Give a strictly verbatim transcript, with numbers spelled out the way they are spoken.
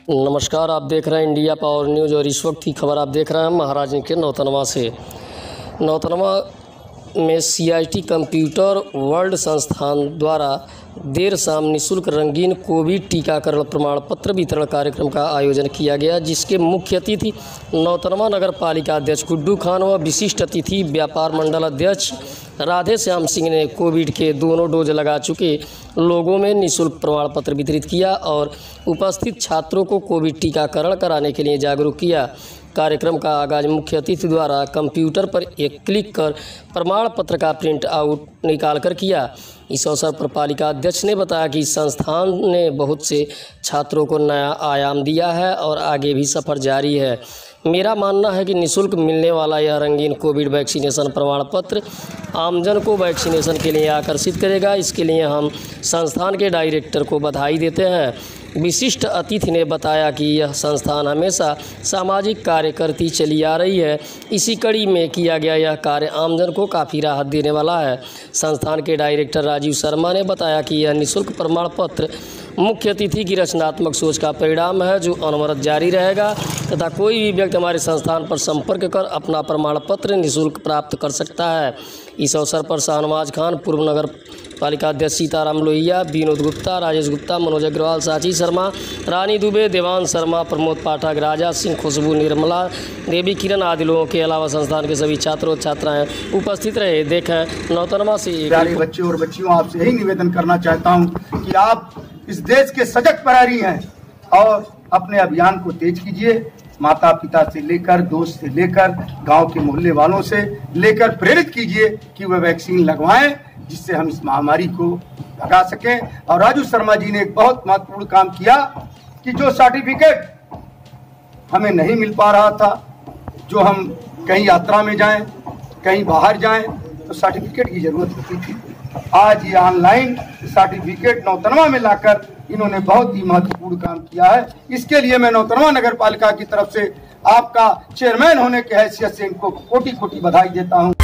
नमस्कार, आप देख रहे हैं इंडिया पावर न्यूज़ और इस वक्त की खबर आप देख रहे हैं महाराजगंज के नौतनवा से। नौतनवा में सीआईटी कंप्यूटर वर्ल्ड संस्थान द्वारा देर शाम निःशुल्क रंगीन कोविड टीकाकरण प्रमाण पत्र वितरण कार्यक्रम का आयोजन किया गया, जिसके मुख्य अतिथि नौतनवा नगर पालिका अध्यक्ष गुड्डू खान व विशिष्ट अतिथि व्यापार मंडल अध्यक्ष राधे श्याम सिंह ने कोविड के दोनों डोज लगा चुके लोगों में निःशुल्क प्रमाण पत्र वितरित किया और उपस्थित छात्रों को कोविड टीकाकरण कराने के लिए जागरूक किया। कार्यक्रम का आगाज मुख्य अतिथि द्वारा कंप्यूटर पर एक क्लिक कर प्रमाण पत्र का प्रिंट आउट निकाल कर किया। इस अवसर पर पालिका अध्यक्ष ने बताया कि संस्थान ने बहुत से छात्रों को नया आयाम दिया है और आगे भी सफ़र जारी है। मेरा मानना है कि निःशुल्क मिलने वाला यह रंगीन कोविड वैक्सीनेशन प्रमाण पत्र आमजन को वैक्सीनेशन के लिए आकर्षित करेगा। इसके लिए हम संस्थान के डायरेक्टर को बधाई देते हैं। विशिष्ट अतिथि ने बताया कि यह संस्थान हमेशा सामाजिक कार्य करती चली आ रही है। इसी कड़ी में किया गया यह कार्य आमजन को काफ़ी राहत देने वाला है। संस्थान के डायरेक्टर राजीव शर्मा ने बताया कि यह निःशुल्क प्रमाण पत्र मुख्य अतिथि की रचनात्मक सोच का परिणाम है, जो अनवरत जारी रहेगा तथा कोई भी व्यक्ति हमारे संस्थान पर संपर्क कर अपना प्रमाण पत्र निःशुल्क प्राप्त कर सकता है। इस अवसर पर शाहनवाज खान, पूर्व नगर पालिका अध्यक्ष सीताराम लोहिया, विनोद गुप्ता, राजेश गुप्ता, मनोज अग्रवाल, साची शर्मा, रानी दुबे, देवान शर्मा, प्रमोद पाठक, राजा सिंह, खुशबू, निर्मला देवी, किरण आदि लोगों के अलावा संस्थान के सभी छात्र और छात्राएं उपस्थित रहे। देखें नौतनवा से एक प्यारे बच्चे और बच्चियों, आपसे यही निवेदन करना चाहता हूं कि आप इस देश के सजग प्रहरी हैं और अपने अभियान को तेज कीजिए। माता पिता से लेकर, दोस्त से लेकर, गांव के मोहल्ले वालों से लेकर प्रेरित कीजिए कि वे वैक्सीन लगवाएं, जिससे हम इस महामारी को भगा सकें। और राजू शर्मा जी ने एक बहुत महत्वपूर्ण काम किया कि जो सर्टिफिकेट हमें नहीं मिल पा रहा था, जो हम कहीं यात्रा में जाएं, कहीं बाहर जाएं, तो सर्टिफिकेट की जरूरत होती थी। आज ये ऑनलाइन सर्टिफिकेट नौतनवा में लाकर इन्होंने बहुत ही महत्वपूर्ण काम किया है। इसके लिए मैं नौतनवा नगर पालिका की तरफ से आपका चेयरमैन होने के हैसियत से इनको कोटि कोटि बधाई देता हूं।